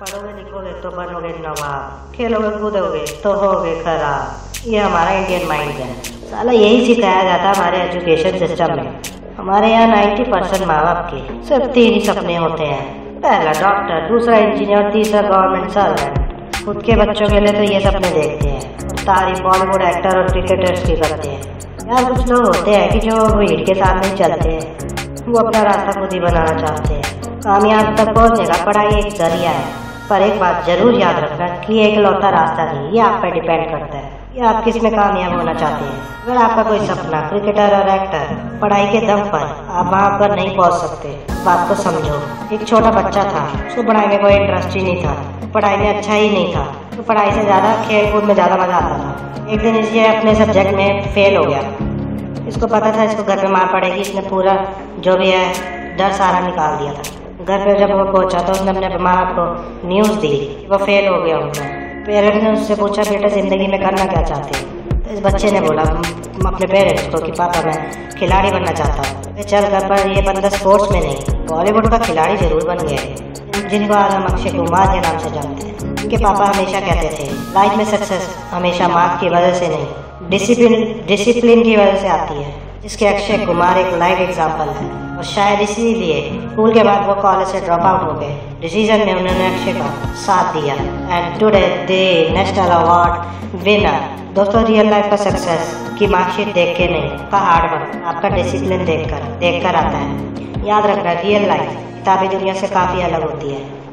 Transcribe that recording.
पढ़ोगे लिखोगे तो बनोगे नवाब, खेलोगे कूदोगे तो होगे खराब। ये हमारा इंडियन माइंड है। साला यही सिखाया जाता है हमारे एजुकेशन सिस्टम में। हमारे यहाँ 90% माँ बाप के सिर्फ 3 ही सपने होते हैं, पहला डॉक्टर, दूसरा इंजीनियर, तीसरा गवर्नमेंट सर्वेंट। खुद के बच्चों के लिए तो ये सपने देखते हैं, तारीफ बॉलीवुड एक्टर और क्रिकेटर्स की करते हैं। यार कुछ लोग होते हैं कि जो भीड़ के साथ नहीं चलते हैं, वो अपना रास्ता खुद ही बनाना चाहते हैं। कामयाब तक पहुँचने का पढ़ाई एक जरिया है, पर एक बात जरूर याद रखना कि एक लौता रास्ता नहीं, ये आप पे डिपेंड करता है कि आप किस में कामयाब होना चाहते हैं। अगर आपका कोई सपना क्रिकेटर और एक्टर, पढ़ाई के दम पर आप वहाँ पर नहीं पहुँच सकते। बात को समझो, एक छोटा बच्चा था, उसको पढ़ाई में कोई इंटरेस्ट ही नहीं था, पढ़ाई में अच्छा ही नहीं था, तो पढ़ाई से ज़्यादा खेल कूद में ज़्यादा मजा आता था। एक दिन ये अपने सब्जेक्ट में फेल हो गया। इसको पता था इसको घर पे मार पड़ेगी, इसने पूरा जो भी है डर सारा निकाल दिया था। घर पे जब वो पहुंचा तो उसने अपने माँ बाप को न्यूज़ दी कि वो फेल हो गया होगा। पेरेंट्स ने उससे पूछा, बेटा ज़िंदगी में करना क्या चाहते हैं? तो इस बच्चे ने बोला अपने पेरेंट्स को कि पापा मैं खिलाड़ी बनना चाहता हूँ। चल घर पर ये बंदा स्पोर्ट्स में नहीं, बॉलीवुड का खिलाड़ी जरूर बन गया है, जिनको आज हम अक्षय कुमार के नाम से जानते हैं। उनके पापा हमेशा कहते थे लाइफ में सक्सेस हमेशा मार्क्स की वजह से नहीं, डिसिप्लिन की वजह से आती है, जिसके अक्षय कुमार एक लाइव एग्जाम्पल है। और शायद इसीलिए स्कूल के बाद वो कॉलेज से ड्रॉप आउट हो गए। डिसीजन में उन्होंने अक्षय का साथ दिया and today the national award winner. दोस्तों रियल लाइफ का सक्सेस की मार्कशीट देख के नहीं, आपका हार्ड वर्क, आपका डिसिप्लिन देख कर आता है। याद रखना रियल लाइफ किताबी दुनिया से काफ़ी अलग होती है।